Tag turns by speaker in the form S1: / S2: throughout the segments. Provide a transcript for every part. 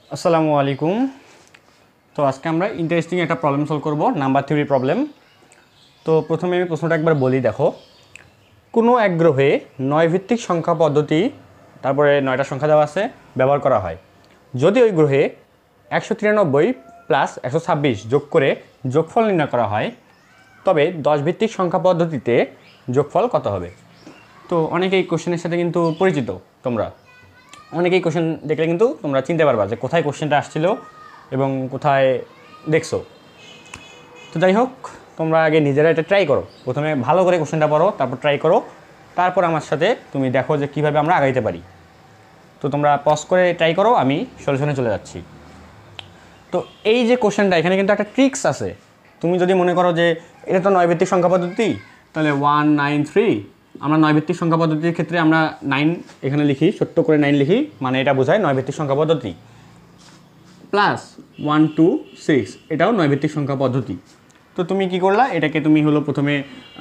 S1: আসসালামু আলাইকুম। তো আজকে আমরা ইন্টারেস্টিং একটা প্রবলেম সলভ করব, নাম্বার থিওরি প্রবলেম। তো প্রথমে আমি প্রশ্নটা একবার বলি। দেখো, কোনো এক গ্রহে 9 ভিত্তিক সংখ্যা পদ্ধতি, তারপরে 9টা সংখ্যা দেওয়া আছে, ব্যবহার করা হয়। যদি ওই গ্রহে 193 প্লাস 126 যোগ করে যোগফল নির্ণয় করা হয়, তবে 10 ভিত্তিক সংখ্যা পদ্ধতিতে যোগফল কত হবে? তো অনেকেই কোশ্চেনের সাথে কিন্তু পরিচিত, তোমরা অনেকেই কোশ্চেন দেখলে কিন্তু তোমরা চিনতে পারবা যে কোথায় কোশ্চেনটা আসছিল এবং কোথায় দেখছো। তো যাই হোক, তোমরা আগে নিজেরা এটা ট্রাই করো। প্রথমে ভালো করে কোশ্চেনটা পড়ো, তারপর ট্রাই করো, তারপর আমার সাথে তুমি দেখো যে কীভাবে আমরা আগাইতে পারি। তো তোমরা পজ করে ট্রাই করো, আমি সলিউশনে চলে যাচ্ছি। তো এই যে কোশ্চেনটা, এখানে কিন্তু একটা ট্রিক্স আছে। তুমি যদি মনে করো যে এটা তো 9 ভিত্তিক সংখ্যা পদ্ধতি, তাহলে 193, আমরা 9 ভিত্তিক সংখ্যা পদ্ধতির ক্ষেত্রে আমরা 9 এখানে লিখি, ছোট্ট করে 9 লিখি, মানে এটা বোঝায় 9 ভিত্তিক সংখ্যা পদ্ধতি। প্লাস 126, এটাও 9 ভিত্তিক সংখ্যা পদ্ধতি। তো তুমি কি করলা, এটাকে তুমি হলো প্রথমে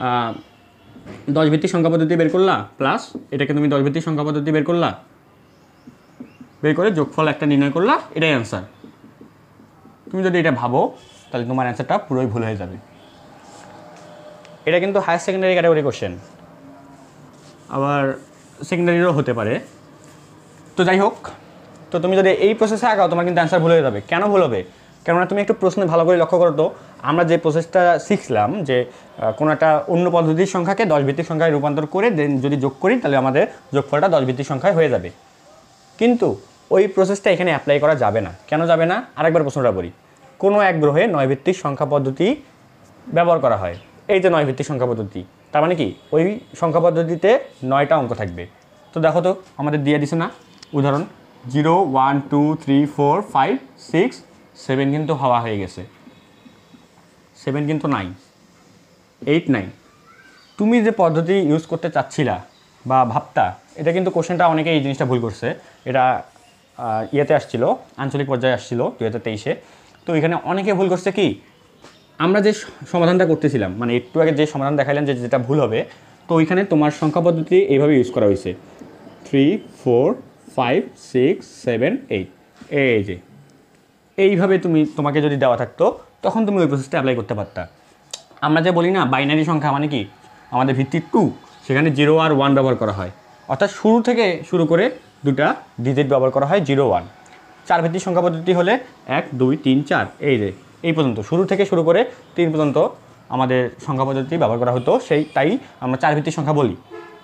S1: 10 ভিত্তিক সংখ্যা পদ্ধতি বের করলা, প্লাস এটাকে তুমি 10 ভিত্তিক সংখ্যা পদ্ধতি বের করলা, বের করে যোগফল একটা নির্ণয় করলা, এটাই অ্যান্সার। তুমি যদি এটা ভাবো তাহলে তোমার অ্যান্সারটা পুরোই ভুল হয়ে যাবে। এটা কিন্তু হায়ার সেকেন্ডারি ক্যাটাগরি কোশ্চেন, আবার সেকেন্ডারিরও হতে পারে। তো যাই হোক, তো তুমি যদি এই প্রসেসে আগাও তোমার কিন্তু অ্যান্সার ভুল হয়ে যাবে। কেন ভুল হবে? কেননা তুমি একটু প্রশ্নে ভালো করে লক্ষ্য করো। তো আমরা যে প্রসেসটা শিখলাম যে কোনো একটা অন্য পদ্ধতির সংখ্যাকে 10 ভিত্তিক সংখ্যায় রূপান্তর করে দেন যদি যোগ করি তাহলে আমাদের যোগফলটা 10 ভিত্তিক সংখ্যায় হয়ে যাবে। কিন্তু ওই প্রসেসটা এখানে অ্যাপ্লাই করা যাবে না। কেন যাবে না? আরেকবার প্রশ্নটা বলি। কোনো এক গ্রহে 9 ভিত্তিক সংখ্যা পদ্ধতি ব্যবহার করা হয়। এই যে 9 ভিত্তিক সংখ্যা পদ্ধতি, তার মানে কি ওই সংখ্যা পদ্ধতিতে 9টা অঙ্ক থাকবে। তো দেখো তো আমাদের দিয়ে দিছে না উদাহরণ, 0 1 2 3 4 5 6 7 কিন্তু হওয়া হয়ে গেছে, 7 কিন্তু নাই, 8 নাই। তুমি যে পদ্ধতি ইউজ করতে চাচ্ছিলা বা ভাবতা, এটা কিন্তু কোশ্চেনটা অনেকে এই জিনিসটা ভুল করছে। এটা ইয়েতে আসছিল, আঞ্চলিক পর্যায়ে আসছিল 2023-এ। তো এখানে অনেকে ভুল করছে কি, আমরা যে সমাধানটা করতেছিলাম, মানে একটু আগে যে সমাধান দেখাইলাম যে যেটা ভুল হবে, তো ওইখানে তোমার সংখ্যা পদ্ধতি এইভাবে ইউজ করা হয়েছে 3 4 5 6 7 8। এই যে এইভাবে তোমাকে যদি দেওয়া থাকতো তখন তুমি ওই প্রসেসটা অ্যাপ্লাই করতে পারতা। আমরা যে বলি না বাইনারি সংখ্যা মানে কি, আমাদের ভিত্তি 2, সেখানে 0 আর 1 ব্যবহার করা হয়। অর্থাৎ শুরু থেকে শুরু করে দুটা ডিজিট ব্যবহার করা হয় 0 1। 4 ভিত্তিক সংখ্যা পদ্ধতি হলে 1 2 3 4, এই পর্যন্ত, শুরু থেকে শুরু করে 3 পর্যন্ত আমাদের সংখ্যা পদ্ধতি ব্যবহার করা হতো। তাই আমরা 4 ভিত্তিক সংখ্যা বলি।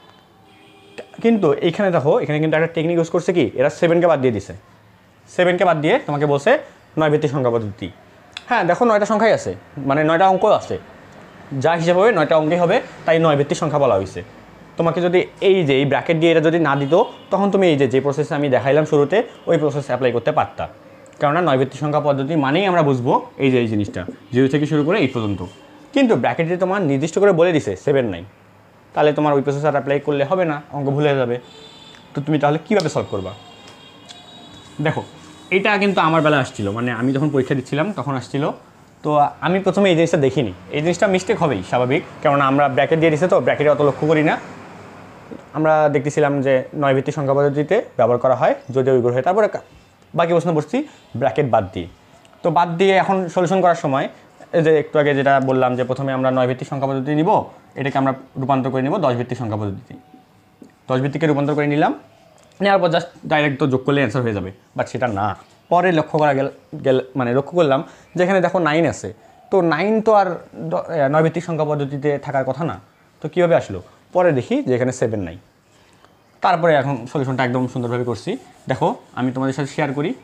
S1: কিন্তু এইখানে দেখো, এখানে কিন্তু একটা টেকনিক ইউজ করছে কি, এরা 7কে বাদ দিয়ে দিছে। 7কে বাদ দিয়ে তোমাকে বলছে 9 ভিত্তিক সংখ্যা পদ্ধতি। হ্যাঁ দেখো, 9টা সংখ্যাই আছে, মানে 9টা অঙ্ক আছে, যা হিসাবে হবে 9টা অঙ্কই হবে, তাই 9 ভিত্তিক সংখ্যা বলা হয়েছে। তোমাকে যদি এই যে এই ব্র্যাকেট দিয়ে এটা যদি না দিত, তখন তুমি এই যে প্রসেসে আমি দেখাইলাম শুরুতে, ওই প্রসেস অ্যাপ্লাই করতে পারতা। কেননা 9 ভিত্তিক সংখ্যা পদ্ধতি মানেই আমরা বুঝবো এই যে এই জিনিসটা 0 থেকে শুরু করে 8 পর্যন্ত। কিন্তু ব্র্যাকেটে তোমার নির্দিষ্ট করে বলে দিছে 7 নাই, তাহলে তোমার ওই প্রসেস আর অ্যাপ্লাই করলে হবে না, অঙ্ক ভুলে যাবে। তো তুমি তাহলে কীভাবে সলভ করবা? দেখো, এটা কিন্তু আমার বেলা আসছিল, মানে আমি যখন পরীক্ষা দিচ্ছিলাম তখন আসছিল। তো আমি প্রথমে এই জিনিসটা দেখিনি, এই জিনিসটা মিস্টেক হবেই স্বাভাবিক, কেননা আমরা ব্র্যাকেট দিয়ে দিছে তো ব্র্যাকেটে অত লক্ষ্য করি না। আমরা দেখতেছিলাম যে 9 ভিত্তিক সংখ্যা পদ্ধতিতে ব্যবহার করা হয় যদি ওই গ্রহে, তারপরে বাকি প্রশ্ন বসছি ব্র্যাকেট বাদ দিয়ে। তো বাদ দিয়ে এখন সলিউশন করার সময় এই যে একটু আগে যেটা বললাম যে প্রথমে আমরা 9 ভিত্তিক সংখ্যা পদ্ধতি নিব, এটাকে আমরা রূপান্তর করে নিব 10 ভিত্তিক সংখ্যা পদ্ধতি। 10 ভিত্তিকে রূপান্তর করে নিলাম, নেওয়ার পর জাস্ট ডাইরেক্ট তো যোগ করলে অ্যান্সার হয়ে যাবে, বাট সেটা না। পরে লক্ষ্য করা মানে লক্ষ্য করলাম যেখানে দেখো 9 আছে, তো 9 তো আর 9 ভিত্তিক সংখ্যা পদ্ধতিতে থাকার কথা না। তো কীভাবে আসলো? পরে দেখি যে এখানে 7 নাই। তারপরে এখন সলিউশনটা একদম সুন্দরভাবে করছি। দেখো, আমি তোমাদের সাথে শেয়ার করি।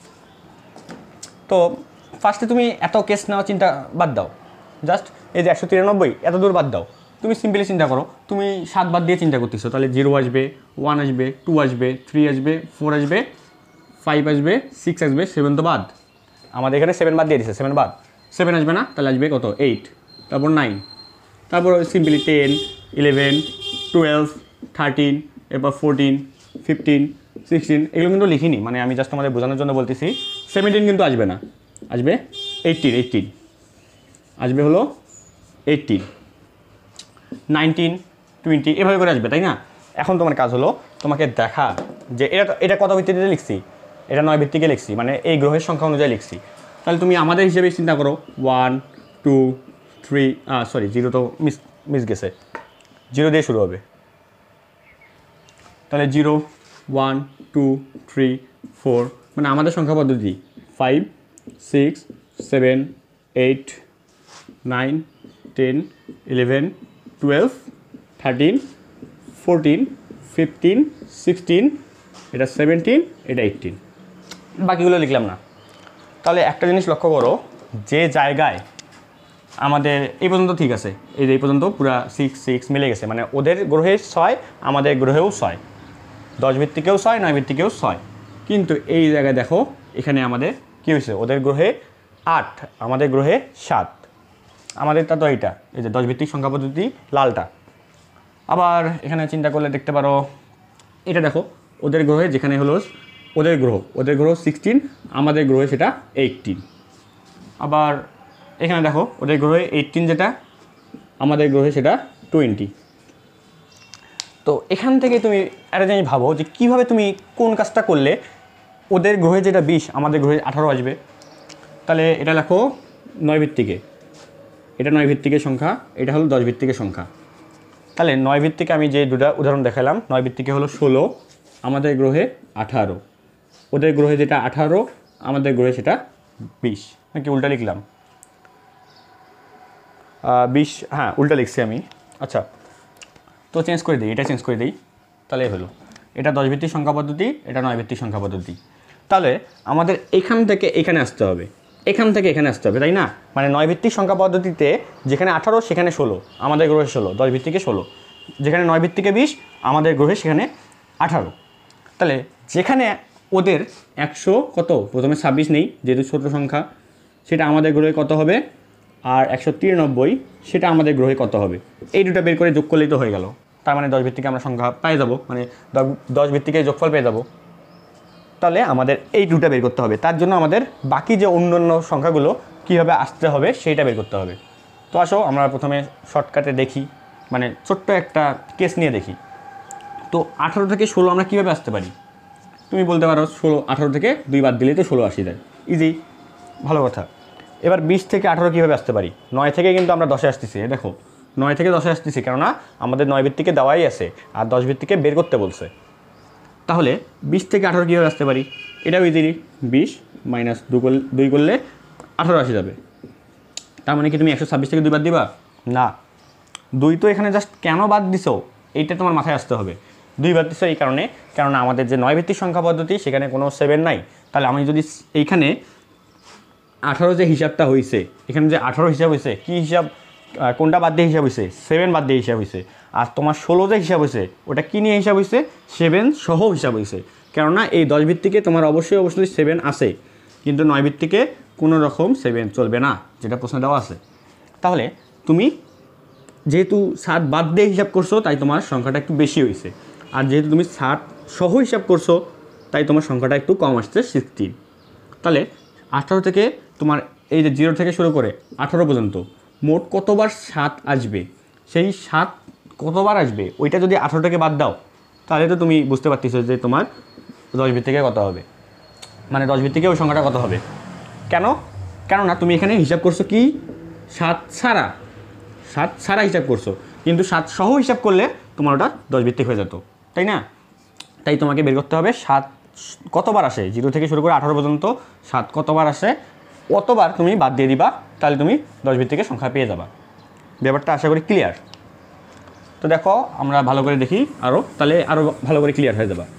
S1: তো ফার্স্টে তুমি এত কেস নেওয়া চিন্তা বাদ দাও, জাস্ট এই যে 193 এত দূর বাদ দাও। তুমি সিম্পলি চিন্তা করো, তুমি 7 বাদ দিয়ে চিন্তা করতেছো, তাহলে 0 আসবে, 1 আসবে, 2 আসবে, 3 আসবে, 4 আসবে, 5 আসবে, 6 আসবে, 7 তো বাদ। আমাদের এখানে 7 বাদ দিয়ে দিচ্ছে, 7 বাদ, 7 আসবে না, তাহলে আসবে কত? 8, তারপর 9, তারপর সিম্পলি 10 11 12 13, এরপর 14 15 16, এগুলো কিন্তু লিখিনি, মানে আমি জাস্ট তোমাদের বোঝানোর জন্য বলতেছি। 17 কিন্তু আসবে না, আসবে 18 আসবে হলো 18 19 20, এভাবে করে আসবে, তাই না? এখন তোমার কাজ হলো তোমাকে দেখা যে এটা কত ভিত্তিতে লিখছি। এটা 9 ভিত্তিকে লিখছি, মানে এই গ্রহের সংখ্যা অনুযায়ী লিখছি। তাহলে তুমি আমাদের হিসেবে চিন্তা করো 1 2 3 সরি 0 তো মিস গেছে, 0 দিয়ে শুরু হবে। তাহলে 0 1 2 3 4, মানে আমাদের সংখ্যা পদ্ধতি 5 6 7 8 9 10 11 12 13 14 15 16, এটা 17, এটা 18, বাকিগুলো লিখলাম না। তাহলে একটা জিনিস লক্ষ্য করো, যে জায়গায় আমাদের এই পর্যন্ত ঠিক আছে, এই যে এই পর্যন্ত পুরা 6 6 মিলে গেছে, মানে ওদের গ্রহে 6 আমাদের গ্রহেও 6, 10 ভিত্তিকেও 6 9 ভিত্তিকেও 6, কিন্তু এই জায়গায় দেখো এখানে আমাদের কী হয়েছে, ওদের গ্রহে 8 আমাদের গ্রহে 7, আমাদেরটা তো এইটা, এই যে 10 ভিত্তিক সংখ্যা পদ্ধতি লালটা। আবার এখানে চিন্তা করলে দেখতে পারো, এটা দেখো ওদের গ্রহে যেখানে হলো ওদের গ্রহ 16, আমাদের গ্রহে সেটা 18। আবার এখানে দেখো ওদের গ্রহে 18 যেটা, আমাদের গ্রহে সেটা 20। তো এখান থেকে তুমি একটা জিনিস ভাবো যে কীভাবে তুমি কোন কাজটা করলে ওদের গ্রহে যেটা 20 আমাদের গ্রহে 18 আসবে। তাহলে এটা লেখো 9 ভিত্তিকে, এটা 9 ভিত্তিকের সংখ্যা, এটা হলো 10 ভিত্তিকের সংখ্যা। তাহলে 9 ভিত্তিকে আমি যে দুটা উদাহরণ দেখালাম, 9 ভিত্তিকে হলো 16, আমাদের গ্রহে 18, ওদের গ্রহে যেটা 18 আমাদের গ্রহে সেটা 20, নাকি উল্টা লিখলাম? 20, হ্যাঁ উল্টা লিখছি আমি। আচ্ছা, তো চেঞ্জ করে দিই, এটা চেঞ্জ করে দিই, তাহলে হলো এটা 10 ভিত্তিক সংখ্যা পদ্ধতি, এটা 9 ভিত্তিক সংখ্যা পদ্ধতি। তাহলে আমাদের এখান থেকে এখানে আসতে হবে, এখান থেকে এখানে আসতে হবে, তাই না? মানে 9 ভিত্তিক সংখ্যা পদ্ধতিতে যেখানে 18 সেখানে 16, আমাদের গ্রহে 16, 10 ভিত্তিকে 16, যেখানে 9 ভিত্তিকে 20 আমাদের গ্রহে সেখানে 18। তাহলে যেখানে ওদের 100 কত, প্রথমে 26 নেই যেহেতু ছোট সংখ্যা, সেটা আমাদের গ্রহে কত হবে, আর 193 সেটা আমাদের গ্রহে কত হবে, এই দুটো বের করে যোগ করলেই তো হয়ে গেল। তার মানে 10 ভিত্তিকে আমরা সংখ্যা পেয়ে যাব, মানে 10 ভিত্তিকে যোগফল পেয়ে যাব। তাহলে আমাদের এই দুটো বের করতে হবে, তার জন্য আমাদের বাকি যে অন্যান্য সংখ্যাগুলো কীভাবে আসতে হবে সেইটা বের করতে হবে। তো আসো আমরা প্রথমে শর্টকাটে দেখি, মানে ছোট্ট একটা কেস নিয়ে দেখি। তো 18 থেকে 16 আমরা কীভাবে আসতে পারি? তুমি বলতে পারো 18 থেকে 2 বাদ দিলেই তো 16 আসি যায়, ইজি, ভালো কথা। এবার 20 থেকে 18 কীভাবে আসতে পারি? 9 থেকে কিন্তু আমরা 10-এ আসতেছি, দেখো 9 থেকে 10-এ আসতেছি, কেননা আমাদের 9 ভিত্তিকে দেওয়াই আছে আর 10 ভিত্তিকে বের করতে বলছে। তাহলে 20 থেকে 18 কীভাবে আসতে পারি? এটাও ইজিলি, 20 মাইনাস 2 করলে 18 আসে যাবে। তার মানে কি তুমি 126 থেকে 2 বাদ দিবা? না, 2 তো এখানে জাস্ট কেন বাদ দিছো এইটা তোমার মাথায় আসতে হবে। 2 বাদ দিছো এই কারণে, কেননা আমাদের যে 9 ভিত্তিক সংখ্যা পদ্ধতি সেখানে কোনো 7 নাই। তাহলে আমি যদি এইখানে 18 যে হিসাবটা হয়েছে, এখানে যে 18 হিসাব হয়েছে, কী হিসাব, কোনটা বাদ দিয়ে হিসাব হয়েছে? 7 বাদ দিয়ে হিসাব হয়েছে। আর তোমার 16 যে হিসাব হয়েছে ওটা কী নিয়ে হিসাব হয়েছে? 7 সহ হিসাব হয়েছে। কেননা এই 10 ভিত্তিকে তোমার অবশ্যই 7 আছে, কিন্তু 9 ভিত্তিকে কোনো রকম 7 চলবে না, যেটা প্রশ্ন দেওয়া আছে। তাহলে তুমি যেহেতু 7 বাদ দিয়ে হিসাব করছো তাই তোমার সংখ্যাটা একটু বেশি হয়েছে, আর যেহেতু তুমি 7 সহ হিসাব করছো তাই তোমার সংখ্যাটা একটু কম আসছে, 16। তাহলে 18 থেকে তোমার এই যে 0 থেকে শুরু করে 18 পর্যন্ত মোট কতবার 7 আসবে, সেই 7 কতবার আসবে ওইটা যদি 18 থেকে বাদ দাও তাহলে তো তুমি বুঝতে পারতেছো যে তোমার 10 ভিত্তিকে কত হবে, মানে 10 ভিত্তিকে ওই সংখ্যাটা কত হবে। কেননা তুমি এখানে হিসাব করছো কি 7 ছাড়া হিসাব করছো, কিন্তু 7 সহ হিসাব করলে তোমার ওটা 10 ভিত্তিক হয়ে যেত, তাই না? তাই তোমাকে বের করতে হবে 7 কতবার আসে, 0 থেকে শুরু করে 18 পর্যন্ত 7 কতবার আসে, কতবার তুমি বাদ দিয়ে দিবা, তাহলে তুমি 10 ভিত্তিকে সংখ্যা পেয়ে যাবা। ব্যাপারটা আশা করি ক্লিয়ার। তো দেখো আমরা ভালো করে দেখি তাহলে আরও ভালো করে ক্লিয়ার হয়ে যাবা।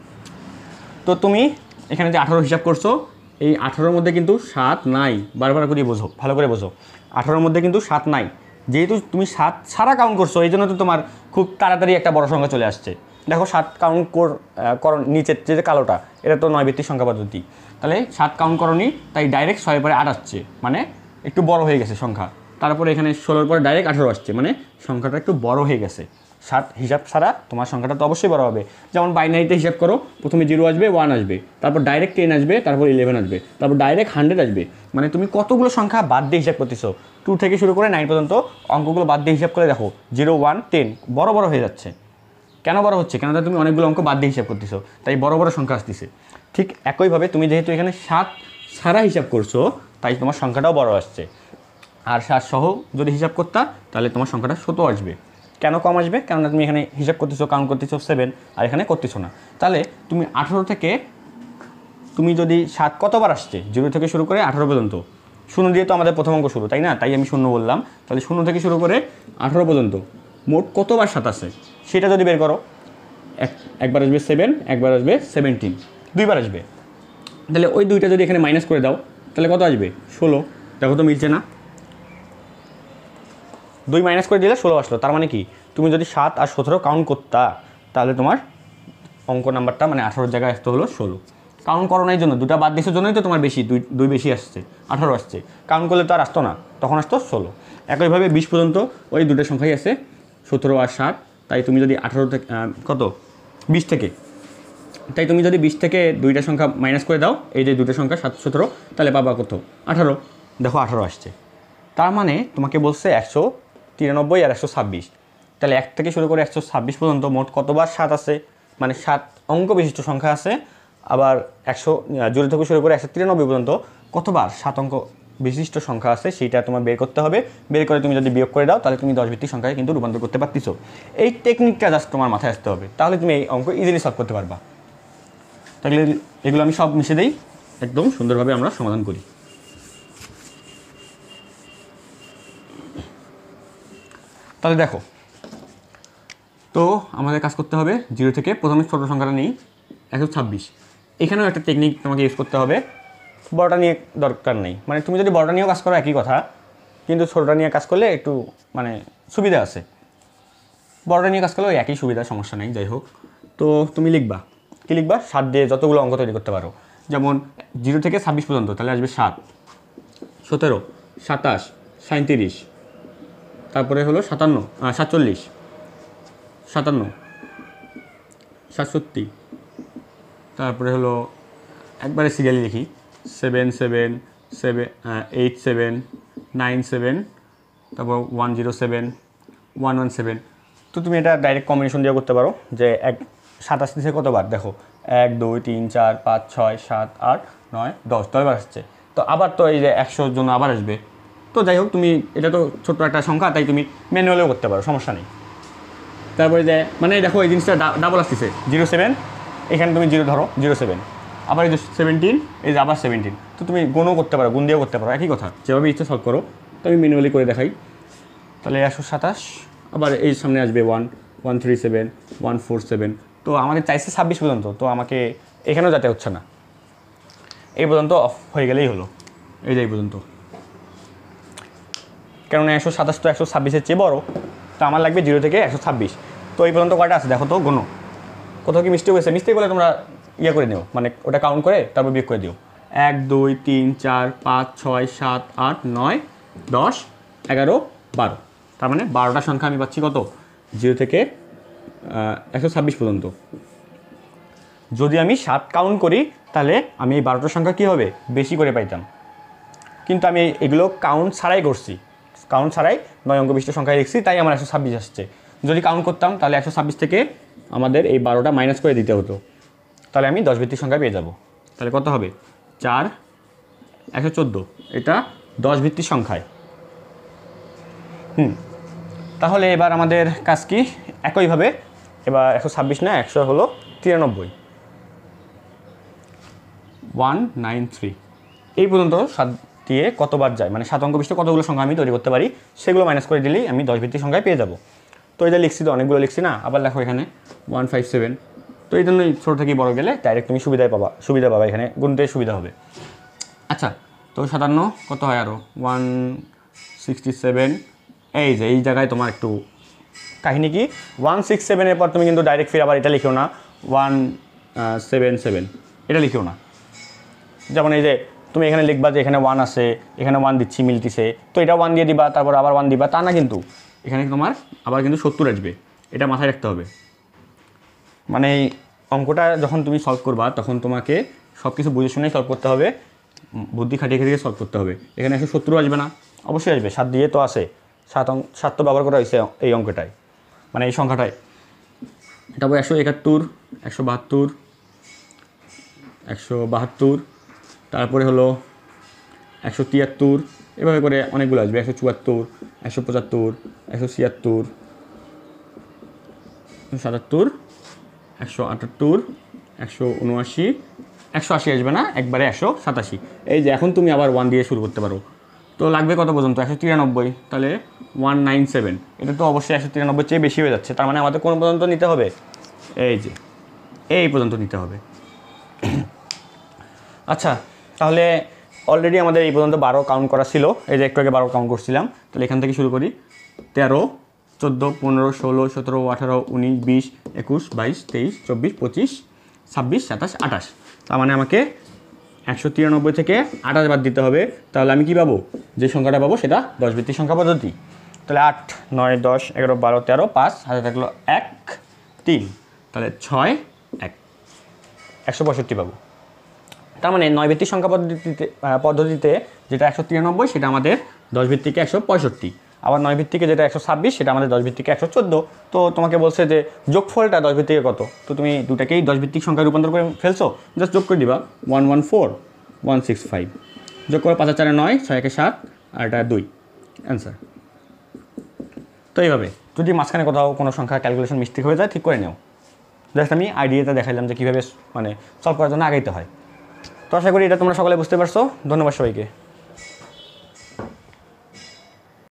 S1: তো তুমি এখানে যে 18 হিসাব করছো, এই 18-র মধ্যে কিন্তু 7 নাই, বারবার করে বোঝো, ভালো করে বোঝো, 18-র মধ্যে কিন্তু 7 নাই। যেহেতু তুমি 7 ছাড়া কাউন্ট করছো এই জন্য তো তোমার খুব তাড়াতাড়ি একটা বড় সংখ্যা চলে আসছে। দেখো 7 কাউন্ট করো, নিচের যে কালোটা এটা তো 9 ভিত্তিক সংখ্যা পদ্ধতি, তাহলে 7 কাউন্ট করনি, তাই ডাইরেক্ট 6 পরে 8 আসছে, মানে একটু বড় হয়ে গেছে সংখ্যা। তারপরে এখানে 16-র পরে ডাইরেক্ট 18 আসছে, মানে সংখ্যাটা একটু বড় হয়ে গেছে। 7 হিসাব ছাড়া তোমার সংখ্যাটা তো অবশ্যই বড় হবে। যেমন বাইনারিতে হিসাব করো, প্রথমে 0 আসবে, 1 আসবে, তারপর ডাইরেক্ট 10 আসবে, তারপর 11 আসবে, তারপর ডাইরেক্ট 100 আসবে। মানে তুমি কতগুলো সংখ্যা বাদ দিয়ে হিসাব করতেছো, 2 থেকে শুরু করে 9 পর্যন্ত অঙ্কগুলো বাদ দিয়ে হিসাব করে দেখো 0 1 10 বড় বড় হয়ে যাচ্ছে। কেন বড় হচ্ছে? কেন তুমি অনেকগুলো অঙ্ক বাদ দিয়ে হিসাব করতেছো, তাই বড় বড় সংখ্যা আসতেছে। ঠিক একইভাবে তুমি যেহেতু এখানে 7 ছাড়া হিসাব করছো, তাই তোমার সংখ্যাটাও বড় আসছে। আর 7 সহ যদি হিসাব করতা তাহলে তোমার সংখ্যাটা ছোটো আসবে। কেন কম আসবে? কেননা তুমি এখানে হিসাব করতেছো, কাউন্ট করতেছো 7, আর এখানে করতেছো না। তাহলে তুমি 18 থেকে তুমি যদি 7 কতবার আসছে, 0 থেকে শুরু করে 18 পর্যন্ত, 0 দিয়ে তো আমাদের প্রথম অঙ্ক শুরু, তাই না? তাই আমি 0 বললাম। তাহলে 0 থেকে শুরু করে 18 পর্যন্ত মোট কতবার 7 আছে সেটা যদি বের করো, একবার আসবে 7, একবার আসবে 17, দুইবার আসবে। তাহলে ওই দুইটা যদি এখানে মাইনাস করে দাও তাহলে কত আসবে? 16। দেখো তো মিলছে না? 2 মাইনাস করে দিলে 16 আসলো। তার মানে কি, তুমি যদি 7 আর 17 কাউন্ট করতা তাহলে তোমার অঙ্ক নাম্বারটা মানে 18 জায়গায় আসতে হলো 16। কাউন্ট করো নাই জন্য, দুটা বাদ দিয়েছে জন্যই তো তোমার বেশি, দুই বেশি আসছে, 18 আসছে। কাউন্ট করলে তো আর আসতো না, তখন আসতো 16। একইভাবে 20 পর্যন্ত ওই দুটো সংখ্যাই আছে, 17 আর 7। তাই তুমি যদি 18 থেকে 20 থেকে, তাই তুমি যদি 20 থেকে দুইটা সংখ্যা মাইনাস করে দাও, এই যে দুটো সংখ্যা 7, 17, তাহলে পাবা কত? 18। দেখো 18 আসছে। তার মানে তোমাকে বলছে 193 আর 126। তাহলে 1 থেকে শুরু করে 126 পর্যন্ত মোট কতবার 7 আছে, মানে 7 অঙ্ক বিশিষ্ট সংখ্যা আছে। আবার 0 থেকে শুরু করে 193 পর্যন্ত কতবার 7 অঙ্ক বিশিষ্ট সংখ্যা আছে সেইটা তোমার বের করতে হবে। বের করে তুমি যদি বিয়োগ করে দাও তাহলে তুমি 10 ভিত্তিক সংখ্যায় কিন্তু রূপান্তর করতে পারতেছো। এই টেকনিকটা জাস্ট তোমার মাথায় আসতে হবে, তাহলে তুমি এই অঙ্ক ইজিলি সলভ করতে পারবা। তাহলে এগুলো আমি সব মিশে দেই, একদম সুন্দরভাবে আমরা সমাধান করি। তাহলে দেখো, তো আমাদের কাজ করতে হবে 0 থেকে প্রথমে ছোটো সংখ্যাটা নেই 126। এখানেও একটা টেকনিক তোমাকে ইউজ করতে হবে, বড়টা নিয়ে দরকার নেই। মানে তুমি যদি বড়টা নিয়েও কাজ করো একই কথা, কিন্তু ছোটোটা নিয়ে কাজ করলে একটু মানে সুবিধা আছে। বড়টা নিয়ে কাজ করলেও একই সুবিধা, সমস্যা নেই। যাই হোক, তো তুমি লিখবা, কী লিখবা? 7 দিয়ে যতগুলো অঙ্ক তৈরি করতে পারো। যেমন 0 থেকে 26 পর্যন্ত, তাহলে আসবে 7, 17, 27, 37, তারপরে হলো 47, 47, 57, 67, তারপরে হলো একবারে সিরিয়ালি লিখি 7, 7, 7, 8, 7, 9, 7, তারপর 107, 117। তো তুমি এটা ডাইরেক্ট কম্বিনেশন দিয়ে করতে পারো যে 27 থেকে কতবার দেখো, 1, 2, 3, 4, 5, 6, 7, 8, 9, 10, 10 বার আসছে। তো আবার তো এই যে 100-র জন্য আবার আসবে। তো যাই হোক, তুমি এটা তো ছোট্ট একটা সংখ্যা, তাই তুমি ম্যানুয়ালেও করতে পারো, সমস্যা নেই। তারপরে যে মানে দেখো এই জিনিসটা ডাবল আসতেছে, 07, এখানে তুমি 0 ধরো, 07, আবার এই যে 17, এই যে আবার 17। তো তুমি গুণও করতে পারো, গুণ দিয়েও করতে পারো, একই কথা, যেভাবে ইচ্ছা সলভ করো। তো আমি ম্যানুয়ালি করে দেখাই। তাহলে 127, আবার এই সামনে আসবে 1, 137, 147। তো আমাদের চাইছে 26 পর্যন্ত, তো আমাকে এখানেও যাতে হচ্ছে না, এই পর্যন্ত অফ হয়ে গেলেই হলো, এই যে এই পর্যন্ত। কেননা 127 তো 126-এর চেয়ে বড়ো, তো আমার লাগবে 0 থেকে 126। তো এই পর্যন্ত কয়টা আছে দেখো তো, গুনো। কোথাও কি মিস্টেক হয়েছে? মিস্টেক বলে তোমরা ইয়ে করে নিও, মানে ওটা কাউন্ট করে তারপর বিয়োগ করে দিও। 1, 2, 3, 4, 5, 6, 7, 8, 9, 10, 11, 12। তার মানে 12টা সংখ্যা আমি পাচ্ছি কত? 0 থেকে 126 পর্যন্ত। যদি আমি 7 কাউন্ট করি তাহলে আমি এই 12টা সংখ্যা কী হবে? বেশি করে পাইতাম। কিন্তু আমি এগুলো কাউন্ট ছাড়াই করছি, কাউন্ট ছাড়াই 9 অঙ্ক বিশিষ্ট সংখ্যায় লিখছি, তাই আমার 126 আসছে। যদি কাউন্ট করতাম তাহলে 126 থেকে আমাদের এই 12টা মাইনাস করে দিতে হতো, তাহলে আমি 10 ভিত্তিক সংখ্যা পেয়ে যাব। তাহলে কত হবে? 4, 114, এটা 10 ভিত্তিক সংখ্যায়। তাহলে এবার আমাদের কাজ কি? একইভাবে এবার 126 না, 100 হলো 93, 193। এই পর্যন্ত 7 দিয়ে কতবার যায়, মানে 7 অঙ্ক বিশিষ্ট কতগুলো সংখ্যা আমি তৈরি করতে পারি সেগুলো মাইনাস করে দিলেই আমি 10 ভিত্তিক সংখ্যায় পেয়ে যাব। তো এটা লিখছি, তো অনেকগুলো লিখছি না, আবার দেখো এখানে 157। তো এই জন্যই ছোটো থেকে বড় গেলে ডাইরেক্ট তুমি সুবিধা পাবা, এখানে গুনতে সুবিধা হবে। আচ্ছা, তো 57 কত হয় আরও? 167। এই যে এই জায়গায় তোমার একটু কাহিনী কি, 167-এর পর তুমি কিন্তু ডাইরেক্ট ফিরে আবার এটা লিখেও না, 177, এটা লিখেও না। যেমন এই যে তুমি এখানে লিখবা যে এখানে 1 আছে, এখানে 1 দিচ্ছি মিলতিছে, তো এটা 1 দিয়ে দিবা, তারপর আবার 1 দিবা, তা না, কিন্তু এখানে তোমার আবার কিন্তু 70 আসবে, এটা মাথায় রাখতে হবে। মানে এই অঙ্কটা যখন তুমি সলভ করবা তখন তোমাকে সব কিছু বুঝে শুনেই সলভ করতে হবে, বুদ্ধি খাটিয়ে খাটিয়ে সলভ করতে হবে। এখানে 170 আসবে না, অবশ্যই আসবে, 7 দিয়ে তো আসে, 7 তো ব্যবহার করা হয়েছে এই অঙ্কটায়, মানে এই সংখ্যাটায়। তারপর 171, 172, 172, তারপরে হলো 173, এভাবে করে অনেকগুলো আসবে। 174, 175, 176, 177, 178, 179, 180 আসবে না, একবারে 187। এই যে এখন তুমি আবার 1 দিয়ে শুরু করতে পারো। তো লাগবে কত পর্যন্ত? 193, তাহলে 197। এটা তো অবশ্যই 193 চেয়ে বেশি হয়ে যাচ্ছে, তার মানে আমাদের কোন পর্যন্ত নিতে হবে? এই যে এই পর্যন্ত নিতে হবে। আচ্ছা, তাহলে অলরেডি আমাদের এই পর্যন্ত 12 কাউন্ট করা ছিল, এই যে একটু আগে 12 কাউন্ট করছিলাম। তাহলে এখান থেকে শুরু করি। 13, 14, 15, 16, 17, 18, 19, 20, 21, 22, 23, 24, 25, 26, 27, 28। তার মানে আমাকে 193 থেকে 28 বাদ দিতে হবে। তাহলে আমি কি পাবো? যে সংখ্যাটা পাবো সেটা 10 ভিত্তিক সংখ্যা পদ্ধতি। তাহলে 8, 9, 10, 11, 12, 13, 5, হাতে থাকলো 1, 3, তাহলে 6, 1, 165 পাবো। তার মানে 9 ভিত্তিক সংখ্যা পদ্ধতিতে যেটা 193 সেটা আমাদের 10 ভিত্তিকে 165। আবার 9 ভিত্তিকে যেটা 126 সেটা আমাদের 10 ভিত্তিকে 114। তো তোমাকে বলছে যে যোগফলটা 10 ভিত্তিকে কত, তো তুমি দুটাকেই 10 ভিত্তিক সংখ্যায় রূপান্তর করে ফেলছো, জাস্ট যোগ করে দিবা 114, 165, যোগ করে 5 আর 4 9, 6 1 7, আর এটা 2, অ্যান্সার। তো এইভাবে যদি মাঝখানে কোথাও কোনো সংখ্যা ক্যালকুলেশন মিস্টেক হয়ে যায় ঠিক করে নেও। জাস্ট আমি আইডিয়াটা দেখাইলাম যে কীভাবে মানে সলভ করার জন্য আগাইতে হয়। তো আশা করি এটা তোমরা সকলে বুঝতে পারছো। ধন্যবাদ সবাইকে।